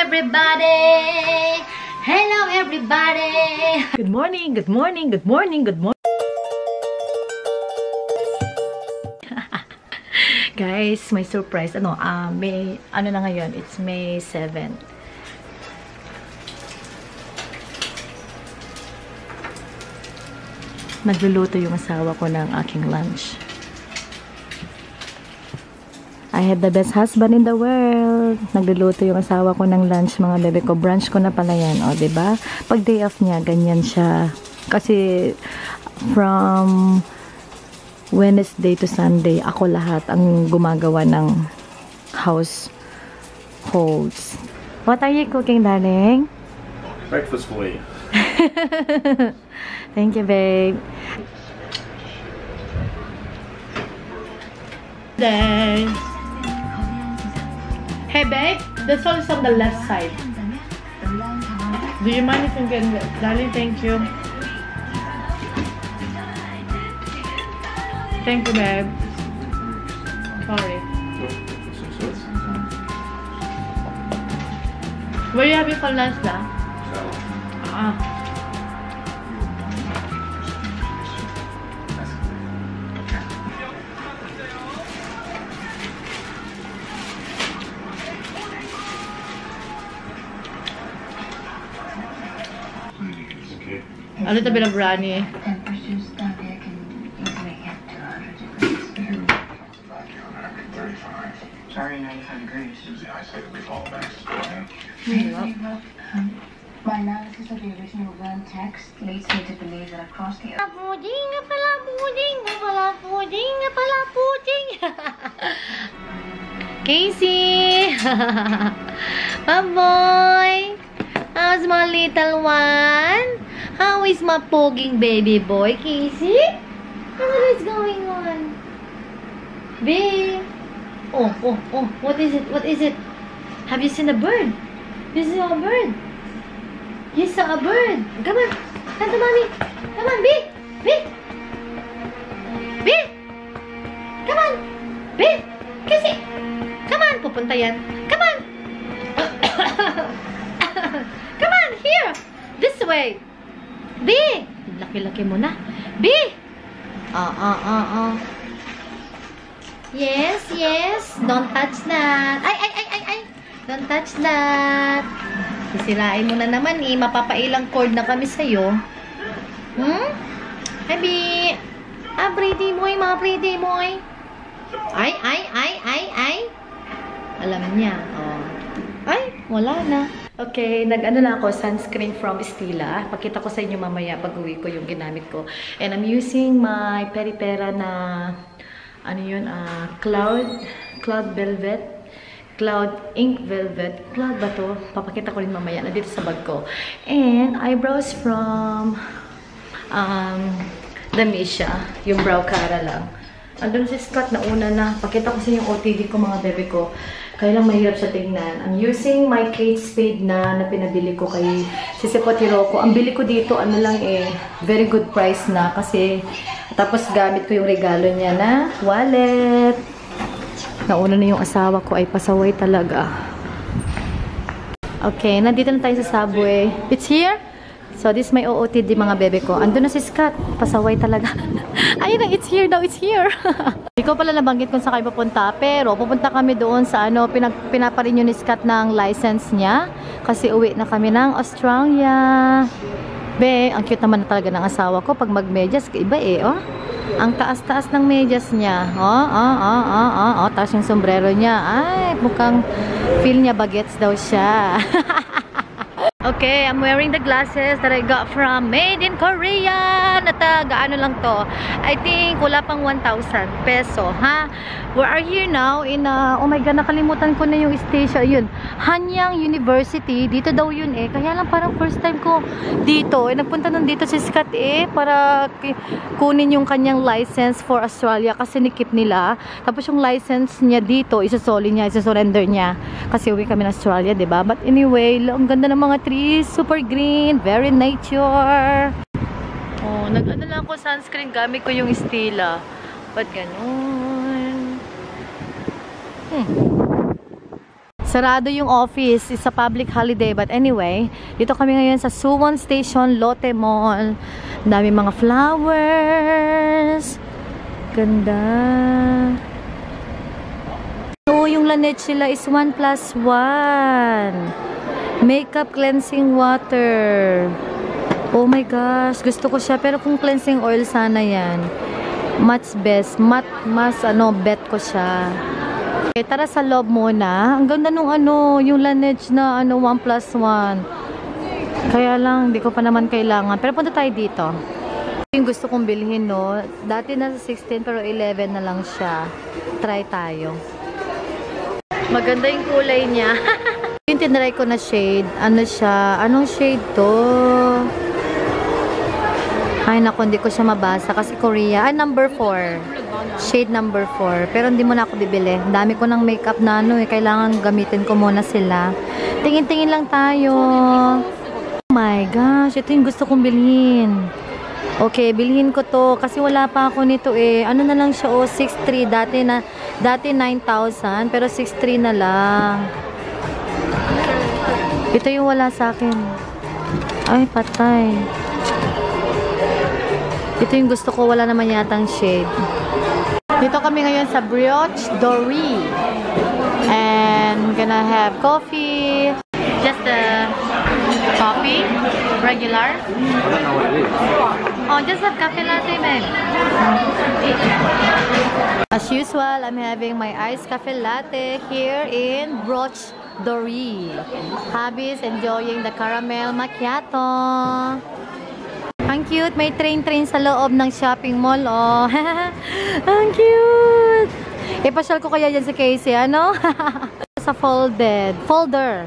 everybody! Hello everybody! Good morning, good morning, good morning, good morning. Guys, may surprise. May, na ngayon? It's May 7. Nagluluto yung asawa ko ng aking lunch. I had the best husband in the world. Nagluluto yung asawa ko ng lunch, mga bebe ko. Brunch ko na pala yan, o, diba? Pag day off niya, ganyan siya. Kasi, from Wednesday to Sunday, ako lahat ang gumagawa ng households. What are you cooking, darling? Breakfast for you. Thank you, babe. Then, hey, babe, the salt is on the left side. Do you mind if you get it? Darling, thank you. Thank you, babe. Sorry. Where you having for lunch, da? A little bit of brownie. Temperatures down there can easily get to 100 degrees. Sorry, 95 degrees. My analysis of the original burn text leads me to believe that across the earth... Casey! My boy! How's my little one? How is my pogging baby boy, Casey? What is going on? Babe! Oh, what is it? What is it? Have you seen a bird? You saw a bird? You saw a bird? Come on! Come to mommy! Come on, B! B! B! Come on! B! Casey! Come on! Pupunta yan. Come on! Come on! Here! This way! B! Laki-laki mo na. B! Yes, yes. Don't touch that. Ay! Don't touch that. Sisirain mo na naman eh. Mapapailang cord na kami sa'yo. Hi, B! Pretty boy, mga pretty boy. Ay. Alam niya. Oh. Ay, wala na. Okay, nag-ano lang ako, sunscreen from Stila. Pakita ko sa inyo mamaya pag-uwi ko yung ginamit ko. And I'm using my Peripera na, Cloud Velvet. Cloud Ink Velvet. Cloud ba to? Papakita ko rin mamaya. Nandito sa bag ko. And eyebrows from, Damisha. Yung brow cara lang. Andun si Scott na una na. Pakita ko sa inyo yung OTD ko, mga bebe ko. Kaya lang mahirap siya tingnan. I'm using my Kate Spade na pinabili ko kay Sisipo Tiroko. Ang bili ko dito, very good price na. Kasi, tapos gamit ko yung regalo niya na wallet. Nauna na yung asawa ko ay pasaway talaga. Okay, nandito na tayo sa subway. It's here? So, this is my OOTD, mga bebe ko. Andun na si Scott. Pasaway talaga. Ayun na, it's here daw, it's here. Hindi ko pala nabanggit kung saan kayo pupunta. Pero, pupunta kami doon sa pinaparenew ni Scott ng license niya. Kasi uwi na kami ng Australia. Be, ang cute naman talaga ng asawa ko. Pag mag-medyas, iba eh, oh. Ang taas-taas ng medyas niya. Taas yung sombrero niya. Ay, mukhang feel niya bagets daw siya. Okay, I'm wearing the glasses that I got from Made in Korea. Gaano lang to? I think wala pang 1,000 peso, ha? We are here now in, oh my God, nakalimutan ko na yung station. Yun, Hanyang University. Dito daw yun eh. Kaya lang parang first time ko dito. Nagpunta nun dito si Scott para kunin yung kanyang license for Australia kasi nikip nila. Tapos yung license niya dito, isa-surrender niya. Kasi uwi kami na Australia, diba? But anyway, ang ganda ng mga trees, super green, very nature. Oh, nag-ano lang ako sunscreen, gamit ko yung Stila. Ba't ganun? Sarado yung office. It's a public holiday. But anyway, dito kami ngayon sa Suwon Station, Lotte Mall. Dami mga flowers. Ganda. Oo, yung Laneige sila is 1+1. Makeup cleansing water. Oh my gosh, gusto ko siya. Pero kung cleansing oil sana yan. Much best. Mas bet ko siya. Okay, tara sa loob muna. Ang ganda nung yung Laneige na 1+1. Kaya lang, hindi ko pa naman kailangan. Pero punta tayo dito. Yung gusto kong bilhin, no? Dati nasa 16 pero 11 na lang siya. Try tayo. Maganda yung kulay niya. Yung tinry ko na shade. Ano siya? Anong shade to? Ay, naku, hindi ko siya mabasa. Kasi Korea. Ay, number 4. Shade number 4. Pero hindi mo na ako bibili. Dami ko ng makeup na kailangan gamitin ko muna sila. Tingin-tingin lang tayo. Oh my gosh. Ito yung gusto kong bilhin. Okay, bilhin ko to. Kasi wala pa ako nito eh. Ano na lang siya 6.3. Dati 9,000. Pero 6.3 na lang. Ito yung wala sa akin. Ay, patay. Ito yung gusto ko. Wala naman yatang shade. Dito kami ngayon sa Brioche Dorée. And gonna have coffee. Just a coffee. Regular. I don't know what it is. Oh, just have cafe latte, ma'am. As usual, I'm having my iced cafe latte here in Brioche Dorée. Hubby's enjoying the caramel macchiato. Ang cute. May train sa loob ng shopping mall, oh. Ang cute. Ipasyal ko kaya dyan si Casey, ano? Sa folder.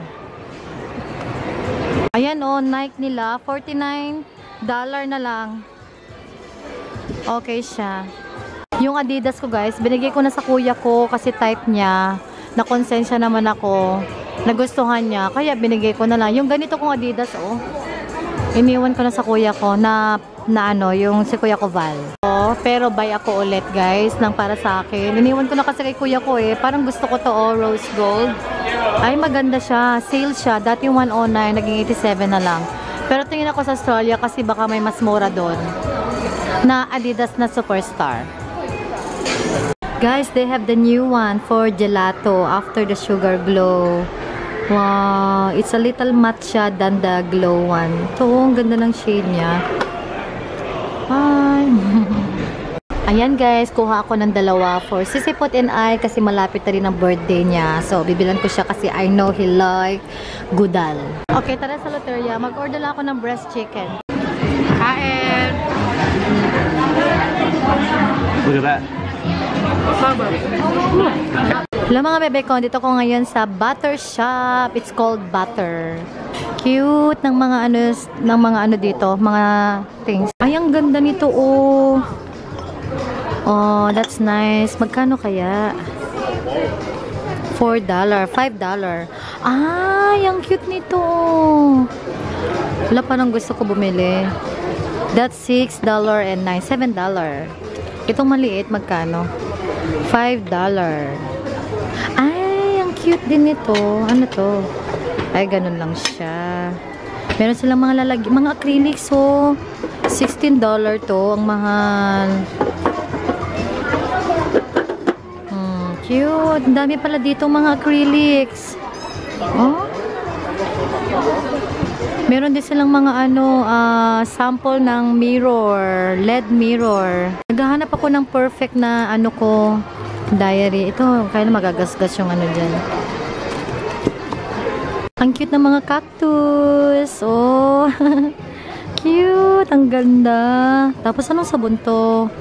Ayan, oh, Nike nila. $49 na lang. Okay siya. Yung Adidas ko, guys, binigay ko na sa kuya ko kasi type niya. Nakonsensya naman ako. Nagustuhan niya. Kaya binigay ko na lang. Yung ganito kong Adidas, oh. Iniwan ko na sa kuya ko na yung si kuya ko Val. Oh, pero buy ako ulit, guys, nang para sa akin. Iniwan ko na kasi kay kuya ko eh. Parang gusto ko to, oh, rose gold. Ay, maganda siya. Sale siya. Dati 109, naging 87 na lang. Pero tingin ako sa Australia kasi baka may mas mura doon. Na Adidas na Superstar. Guys, they have the new one for gelato after the sugar glow. Wow, it's a little matcha than the glow one. Ito, ang ganda ng shade niya. Hi. Ayan guys, kuha ako ng dalawa for Sisipot and I kasi malapit na rin ang birthday niya. So, bibilan ko siya kasi I know he like gudal. Okay, tara sa loteria. Mag-order lang ako ng breast chicken. Kain! Look at that. Hello mga bebe ko, dito ko ngayon sa butter shop. It's called Butter. Cute ng mga ano dito, mga things. Ay, ang ganda nito, oh. Oh, that's nice. Magkano kaya? $4, $5. Ay, ang cute nito. Wala pa nang gusto ko bumili. That's $6 and $7. Itong maliit, magkano? $5. Ay, ang cute din nito. Ano to? Ay, ganun lang siya. Meron silang mga mga acrylics, so $16 to. Ang mahal. Cute. Ang dami pala dito mga acrylics. Oh? Meron din silang mga sample ng mirror, LED mirror. Naghahanap ako ng perfect na diary. Ito, kaya na magagasgas yung dyan. Ang cute ng mga cactus. Oh, cute. Ang ganda. Tapos anong sabon to?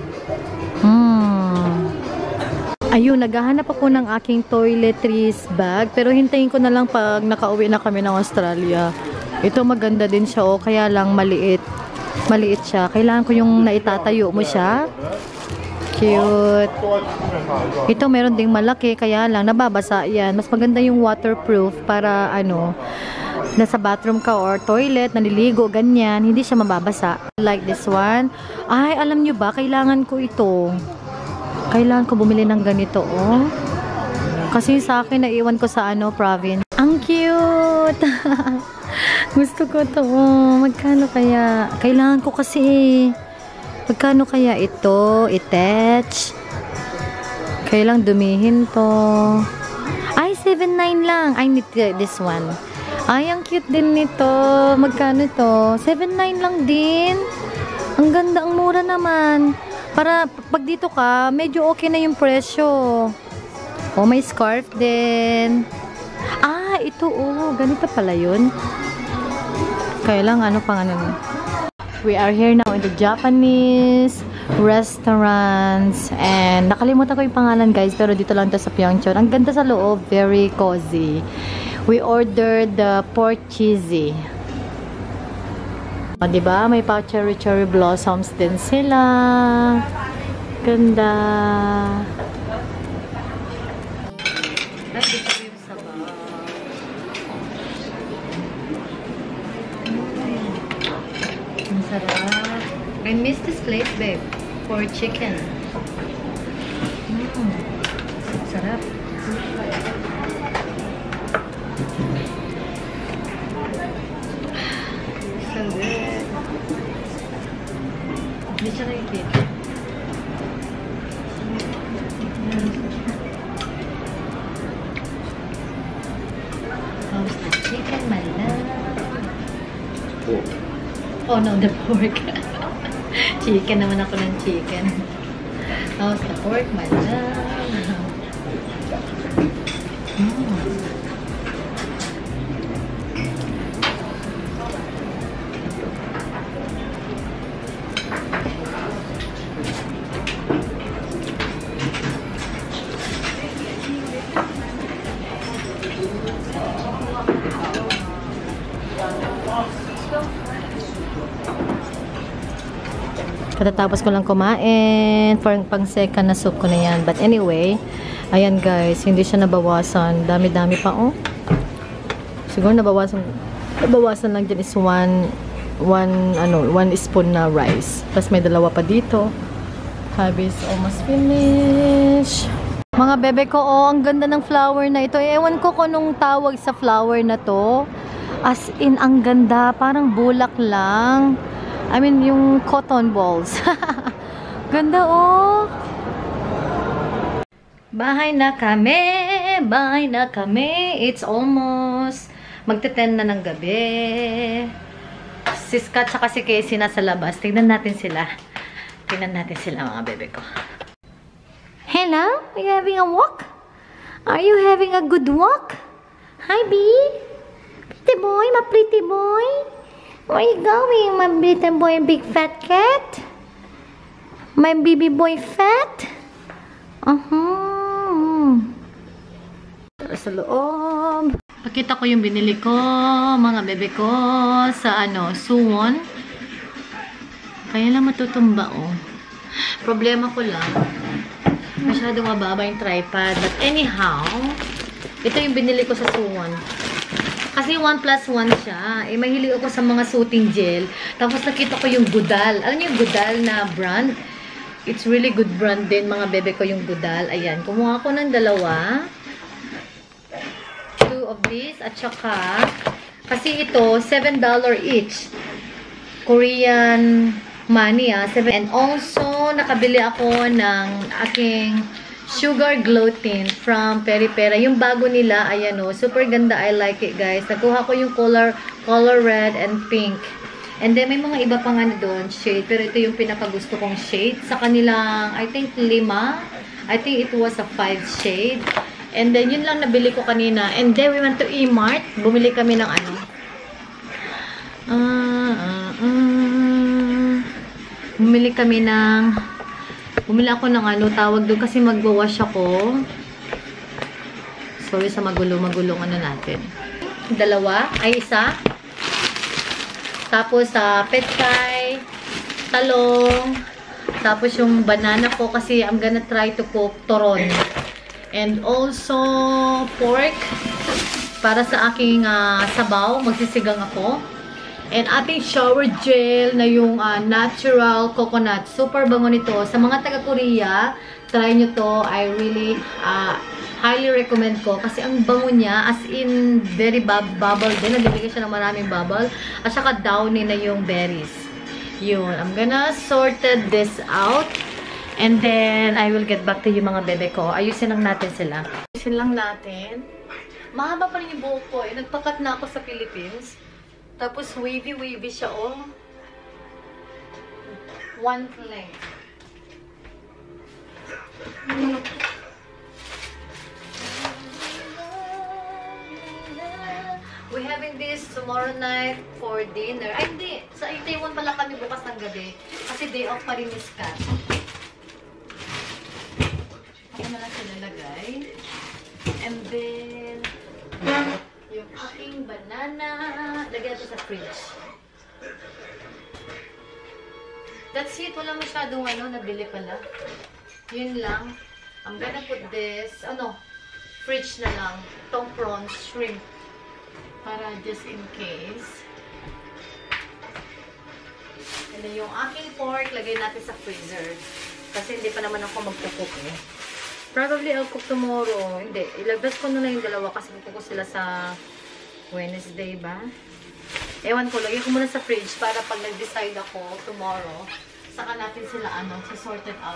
Ayun, naghahanap ako ng aking toiletries bag. Pero hintayin ko na lang pag nakauwi na kami ng Australia. Ito maganda din siya, oh. Kaya lang maliit. Maliit siya. Kailangan ko yung naitatayo mo siya. Cute. Ito meron ding malaki, kaya lang nababasa yan. Mas maganda yung waterproof para nasa bathroom ka or toilet, naliligo, ganyan. Hindi siya mababasa. Like this one. Ay, alam nyo ba, kailangan ko ito. Kailangan ko bumili ng ganito, oh. Kasi sa akin, naiwan ko sa province. Ang cute! Gusto ko to. Magkano kaya? Kailangan ko kasi. Magkano kaya ito? Attach. Kailang dumihin to. Ay, 7.9 lang. I need this one. Ay, ang cute din nito. Magkano to? 7.9 lang din. Ang ganda, ang mura naman. Para pag dito ka, medyo okay na yung presyo. Oh, may scarf din. Ah, ito ganito pala yun. Kaya lang, we are here now in the Japanese restaurants. And nakalimutan ko yung pangalan, guys. Pero dito lang to sa Pyeongchon. Ang ganda sa loob. Very cozy. We ordered the pork cheesy. Diba? May pa cherry blossoms din sila. Ganda. Ay, dito yung sabaw. Ang sarap. I miss this place, babe. For chicken. Sarap. So good. Hindi siya nakikita. How's the chicken, my love? Pork. Oh no, the pork. Chicken naman ako ng chicken. How's the pork, my love? Katatapos ko lang kumain. Pang second na soup ko na yan. But anyway, ayan guys, hindi siya nabawasan. Dami-dami pa, oh. Siguro nabawasan lang dyan is one spoon na rice. Tapos may dalawa pa dito. Habi is almost finished. Mga bebe ko, ang ganda ng flower na ito. Ewan ko kung anong tawag sa flower na to. As in, ang ganda. Parang bulak lang. I mean, yung cotton balls. Ganda, oh. Bahay na kami. It's almost magte-10 na ng gabi. Si Scott saka si Casey nasa labas. Tingnan natin sila. Mga bebe ko. Hello? Are you having a walk? Are you having a good walk? Hi, B. Pretty boy, my pretty boy. Where are you going, my little boy, big fat cat? My baby boy fat? Tara sa loob. Pakita ko yung binili ko, mga bebe ko, sa Suwon. Kaya lang matutumba, oh. Problema ko lang, masyadong mababa yung tripod. But anyhow, ito yung binili ko sa Suwon. Kasi 1+1 siya. Mahilig ako sa mga soothing gel. Tapos nakita ko yung Gudal. Alam niyo yung Gudal na brand? It's really good brand din, mga bebe ko, yung Gudal. Ayan. Kumuha ko ng dalawa. 2 of these. At saka, kasi ito, $7 each. Korean money, 7. And also, nakabili ako ng aking Sugar Glow Tint from Peripera. Yung bago nila, ayan o. Super ganda. I like it, guys. Nakuha ko yung color red and pink. And then, may mga iba pang doon, shade. Pero ito yung pinakagusto kong shade. Sa kanilang, I think, 5. I think it was a 5 shade. And then, yun lang nabili ko kanina. And then, we went to E-Mart. Bumili kami ng Bumili ako ng tawag doon kasi magwawash ako. Sorry sa magulo-magulong natin. Isa. Tapos petchay, talong, tapos yung banana ko kasi I'm gonna try to cook toron. And also pork para sa aking sabaw, magsisigang ako. And ating shower gel na yung natural coconut. Super bango nito. Sa mga taga-Korea, try nyo to. I really Highly recommend ko kasi ang bango niya, as in very bubble din. Nagbibigay siya ng maraming bubble. At saka downy na yung berries. Yun. I'm gonna sorted this out. And then, I will get back to you mga bebe ko. Ayusin lang natin sila. Ayusin lang natin. Mahaba pa rin yung buhok ko eh. Nagpakat na ako sa Philippines. Tapos wavy-wavy siya oh. One length. We're having this tomorrow night for dinner. Ay, hindi. Sa Itaewon pala kami bukas ng gabi. Kasi day off pa rin ni Scott. Ako na lang sila lagay. And then, yung aking banana. Lagyan natin sa fridge. That's it. Wala masyadong nabili pala. Yun lang. I'm gonna put this, fridge na lang. Itong prawns, shrimp. Para just in case. And then yung aking pork, lagay natin sa freezer. Kasi hindi pa naman ako magkukook eh. Probably I'll cook tomorrow. Hindi. Ilagdas ko na yung dalawa kasi kukuko sila sa Wednesday ba? Ewan ko. Lagay ko muna sa fridge para pag nag-decide ako tomorrow, saka natin sila sorted out.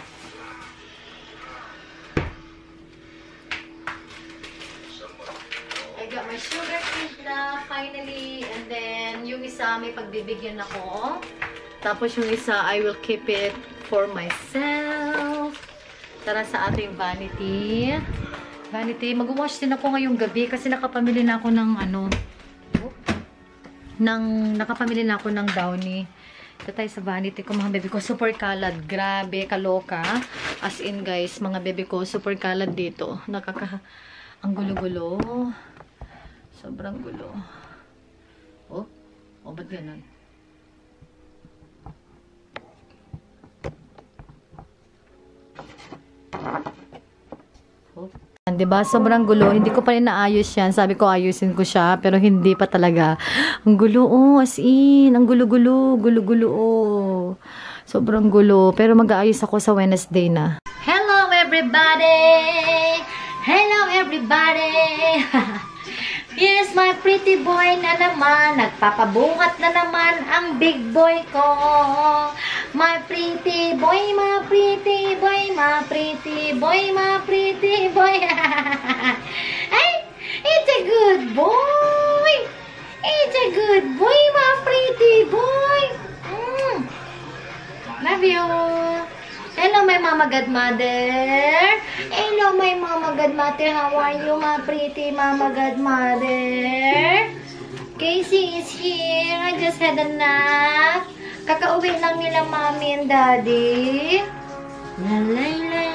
I got my sugar cube na finally. And then, yung isa may pagbibigyan ako. Tapos yung isa, I will keep it for myself. Tara sa ating vanity. Vanity. Mag-wash din ako ngayong gabi kasi nakapamili na ako ng nakapamili na ako ng downy. Ito tayo sa vanity ko, mga bebe ko. Super kalad. Grabe, kaloka. As in, guys, mga bebe ko, super kalad dito. Ang gulo-gulo. Sobrang gulo. Oh, ba't ganun? Oh. Diba? Sobrang gulo. Hindi ko pa rin naayos yan. Sabi ko, ayusin ko siya. Pero hindi pa talaga. Ang gulo, as in. Ang gulo-gulo. Gulo-gulo, Sobrang gulo. Pero mag-aayos ako sa Wednesday na. Hello, everybody! Hello, everybody! Here's my pretty boy na naman. Nagpapabungat na naman ang big boy ko. My pretty boy, my pretty boy, my pretty boy, my pretty boy. Ay, it's a good boy. It's a good boy, my pretty boy. Love you. Hello, my mama godmother. Hello, my mama godmother. How are you, my pretty mama godmother? Casey is here. I just had a nap. Kakauwi lang nila mommy and daddy. Lalay.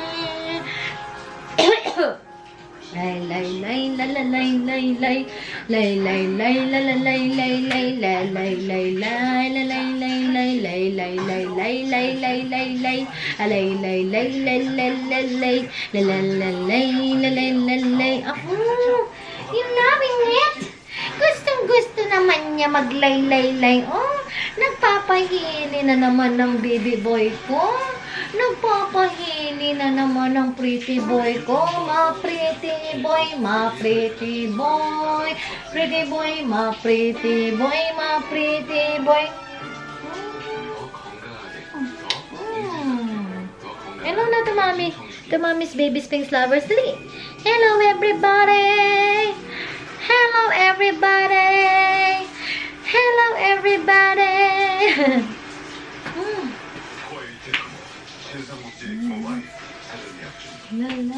Lay lay lay la la lay lay lay lay lay lay la la lay lay lay lay lay lay lay la lay lay lay lay lay lay lay lay lay lay lay lay lay lay lay lay lay lay la la la lay la lay la lay. You loving it? Gustong-gusto naman niya maglay-lay-lay. Oh, nagpapahili na naman ng baby boy ko. Nagpapahili na naman ng pretty boy ko. Ma pretty boy, ma pretty boy. Pretty boy, ma pretty boy, ma pretty boy. Hello na to mommy. To mommy's baby Sphinx lovers. Dali. Hello everybody. Hello everybody. Hello everybody. La la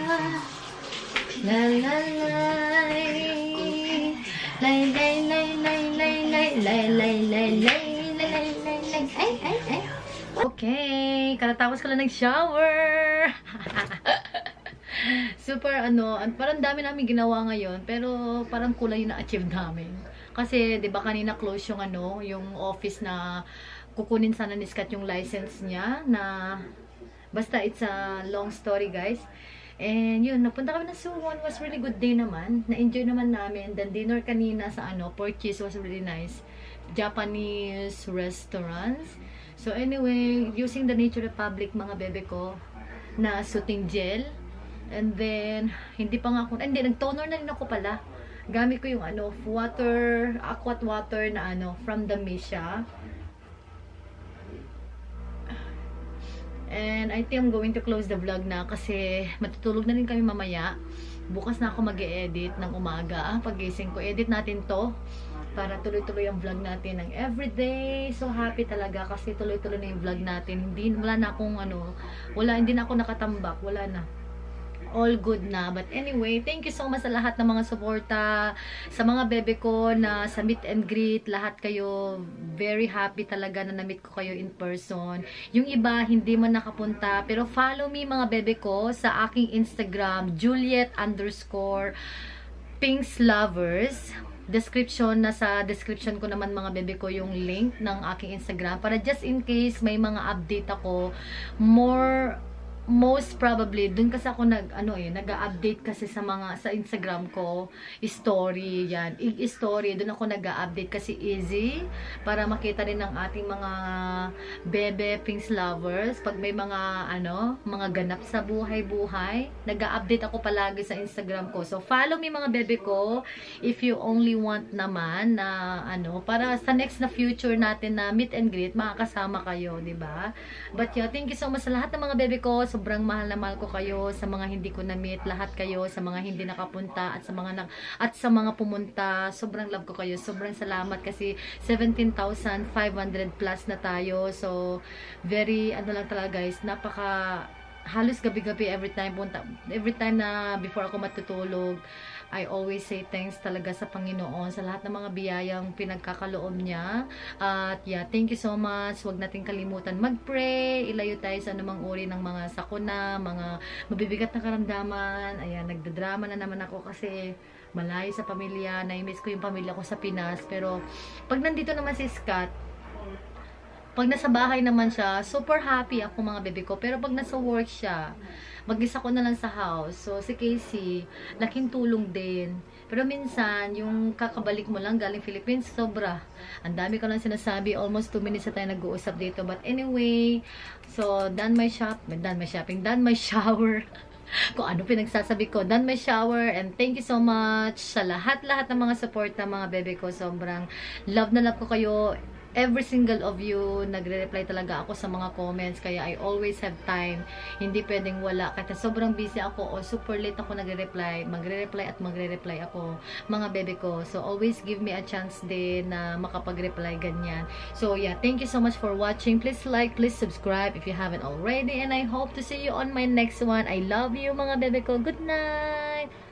la la lay lay lay lay lay lay lay lay lay lay lay. Ay. Okay, katatapos ko lang nag-shower. Super parang dami namin ginawa ngayon, pero parang kulang yung na-achieve namin. Kasi 'di ba kanina close yung yung office na kukunin sana ni Scott yung license niya na basta it's a long story, guys. And yun, napunta kami na Suwon. Was really good day naman. Na-enjoy naman namin. The dinner kanina sa Pork Cheese was really nice. Japanese restaurants. So anyway, using the Nature Republic mga bebe ko na soothing gel. And then, hindi pa nga ako, hindi, nag-toner na rin ako pala. Gamit ko yung aqua water na from the Misha. And I think I'm going to close the vlog na kasi matutulog na rin kami mamaya. Bukas na ako mag-e-edit ng umaga. Pag-gising ko, edit natin to para tuloy-tuloy ang vlog natin ng everyday. So happy talaga kasi tuloy-tuloy na yung vlog natin. Wala na akong hindi na ako nakatambak. Wala na. All good na. But anyway, thank you so much sa lahat ng mga suporta, sa mga bebe ko na sa meet and greet, lahat kayo, very happy talaga na na-meet ko kayo in person. Yung iba, hindi man nakapunta, pero follow me mga bebe ko sa aking Instagram, Juliet_PinksLovers. Nasa description ko naman mga bebe ko yung link ng aking Instagram para just in case may mga update ako, most probably, dun kasi ako nag-update kasi sa Instagram ko, story, yan. Story, dun ako nag-update kasi easy, para makita rin ng ating mga bebe Pinks lovers, pag may mga, mga ganap sa buhay-buhay, nag-update ako palagi sa Instagram ko. So, follow me mga bebe ko, if you only want naman na, para sa next na future natin na meet and greet, makakasama kayo, diba? But yeah, thank you so much sa lahat ng mga bebe ko. Sobrang mahal na mahal ko kayo, sa mga hindi ko na-meet, lahat kayo, sa mga hindi nakapunta, at sa mga pumunta, sobrang love ko kayo. Sobrang salamat kasi 17,500 plus na tayo. So, very, lang talaga guys, halos gabi-gabi every time na before ako matutulog, I always say thanks talaga sa Panginoon sa lahat ng mga biyayang pinagkakaloob niya. At yeah, thank you so much. Huwag natin kalimutan mag-pray. Ilayo tayo sa anumang uri ng mga sakuna, mga mabibigat na karamdaman. Ayan, nagdadrama na naman ako kasi malayo sa pamilya. Na-miss ko yung pamilya ko sa Pinas. Pero pag nandito naman si Scott, pag nasa bahay naman siya, super happy ako mga bebe ko. Pero pag nasa work siya, mag-isa ko na lang sa house. So, si Casey, laking tulong din. Pero minsan, yung kakabalik mo lang galing Philippines, sobra. Ang dami ko lang sinasabi. Almost 2 minutes na tayo nag-uusap dito. But anyway, so, done my shower. Kung ano pinagsasabi ko, done my shower. And thank you so much sa lahat-lahat ng mga support ng mga bebe ko. Sobrang love na love ko kayo. Every single of you, nagre-reply talaga ako sa mga comments. Kaya I always have time. Hindi pwedeng wala. Kasi sobrang busy ako o super late ako nagre-reply. Magre-reply ako, mga bebe ko. So, always give me a chance din na makapag-reply ganyan. So, yeah. Thank you so much for watching. Please like, please subscribe if you haven't already. And I hope to see you on my next one. I love you, mga bebe ko. Good night!